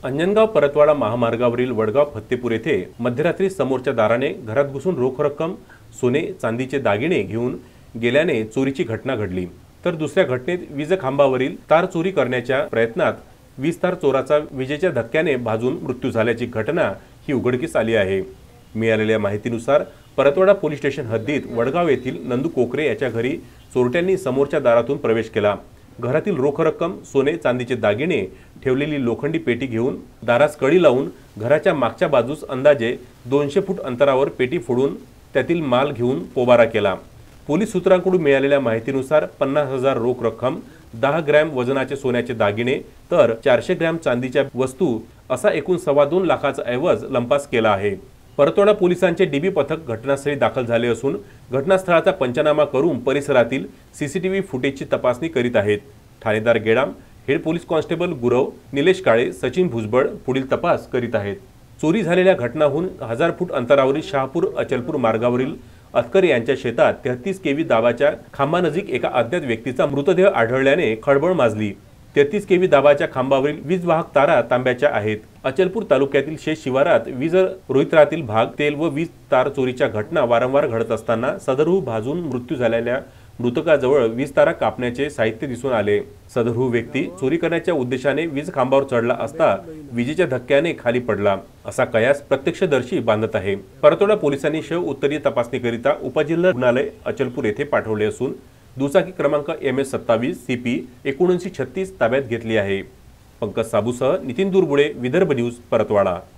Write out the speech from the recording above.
अंजनगाव परतवाडा महामार्गावरील वडगाव फत्तेपूर येथे मध्यरात्री समोरच्या दाराने घरात घुसून रोख रक्कम, सोने, चांदीचे दागिने घेऊन गेल्याने चोरीची घटना घडली। तर दुसऱ्या घटनेत वीज खांबावरील तार चोरी करण्याच्या प्रयत्नात वीज तार चोराचा विजेच्या धक्क्याने भाजून मृत्यू झाल्याची घटना ही उघडकीस आली आहे। मिळालेल्या माहितीनुसार परतवाडा पोलीस स्टेशन हद्दीत वडगाव येथील नंदू कोकरे याच्या घरी चोरट्यांनी समोरच्या दारातून प्रवेश केला। घरातील रोख रक्कम, सोने, चांदीचे दागिने ठेवलेली लोखंडी पेटी घेऊन दारास कडी लावून घराच्या मागच्या बाजूस अंदाजे 200 फूट अंतरावर पेटी फोडून त्यातील माल घेऊन पोबारा केला। पोलीस सूत्रांकडून मिळालेल्या माहितीनुसार 50,000 रोख रक्कम, 10 ग्रॅम वजनाचे सोन्याचे दागिने तर 400 ग्रॅम चांदीच्या वस्तू असा एकूण 2.25 लाखाचा ऐवज लंपास केला आहे। परतवाडा पोलिसांचे डीबी पथक घटनास्थळी दाखल झाले असून घटनास्थळाचा पंचनामा करून परिसरातील सीसीटीव्ही फुटेजची तपासणी करीत आहेत। ठाणेदार Gedam, head police constable Gurav, Nilesh Kale, Sachin Bhujbal पुढील तपास करीत आहेत। चोरी झालेल्या घटनाहून 1000 फूट अंतरावरील शहापूर अचलपूर मार्गावरील अतकर यांच्या शेतात 33 केव्ही दाबाच्या खांबानजीक एका अज्ञात व्यक्तीचा मृतदेह आढळल्याने खळबळ माजली। 33 केव्ही दाबाच्या खांबावरील वीज वाहक तारा तांब्याच्या आहेत। अचलपूर तालुक्यातील शेत शिवारात वीज रोहित्रातील भाग, तेल व वीज तार चोरीच्या घटना वारंवार घडत असताना सदरहू भाजून मृत्यू झालेल्या मृतकाजवळ वीज तारा कापण्याचे साहित्य दिसून आले। सदरहू व्यक्ती चोरी करण्याच्या उद्देशाने वीज खांबावर चढला असता विजेच्या धक्क्याने खाली पडला असा कयास प्रत्यक्षदर्शी बांधत आहे। परतवाडा पोलिसांनी शव उत्तरीय तपासणीकरिता उपजिल्हा रुग्णालय अचलपूर येथे पाठवले असून दुचाकी क्रमांक MS27 CP 7936 ताब्यात घेतली आहे। पंकज साबूसह नितीन दुर्बुडे, विदर्भ न्यूज, परतवाडा।